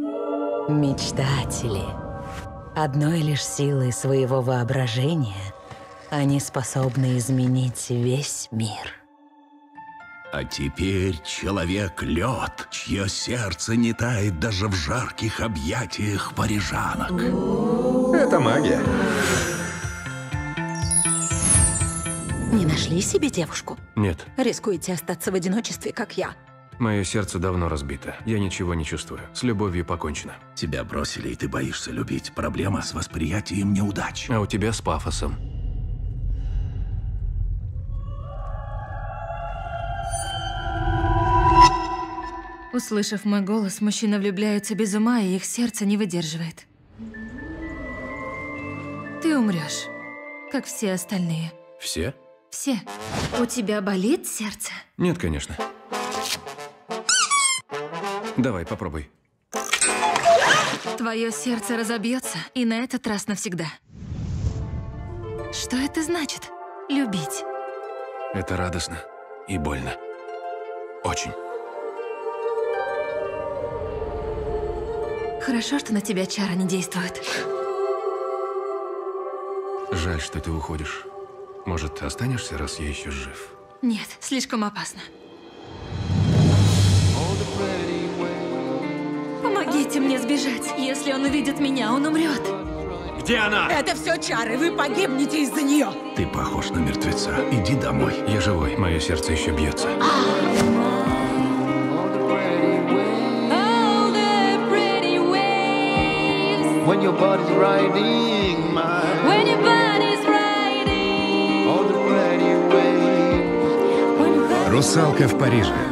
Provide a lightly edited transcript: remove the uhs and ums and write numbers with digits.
Мечтатели. Одной лишь силой своего воображения они способны изменить весь мир. А теперь человек-лед, чье сердце не тает даже в жарких объятиях парижанок. Это магия. Не нашли себе девушку? Нет. Рискуете остаться в одиночестве, как я. Мое сердце давно разбито. Я ничего не чувствую. С любовью покончено. Тебя бросили, и ты боишься любить. Проблема с восприятием неудач. А у тебя с пафосом. Услышав мой голос, мужчины влюбляются без ума, и их сердце не выдерживает. Ты умрешь, как все остальные. Все? Все. У тебя болит сердце? Нет, конечно. Давай, попробуй. Твое сердце разобьется, и на этот раз навсегда. Что это значит? Любить. Это радостно и больно. Очень. Хорошо, что на тебя чара не действует. Жаль, что ты уходишь. Может, останешься, раз я еще жив? Нет, слишком опасно. Помогите мне сбежать. Если он увидит меня, он умрет. Где она? Это все чары, вы погибнете из-за нее. Ты похож на мертвеца. Иди домой. Я живой, мое сердце еще бьется. When your body's riding mine. When your body's riding. All the pretty waves. «Русалка в Париже».